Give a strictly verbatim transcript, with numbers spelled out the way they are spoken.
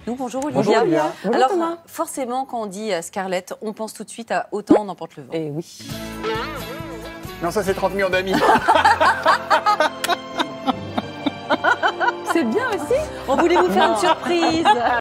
nous. Bonjour Olivia. Bonjour Olivia. Bonjour Alors Thomas. forcément, quand on dit euh, Scarlett, on pense tout de suite à Autant n'emporte le vent. Eh oui. Non, ça c'est trente millions d'amis. C'est bien aussi. On voulait vous faire une surprise.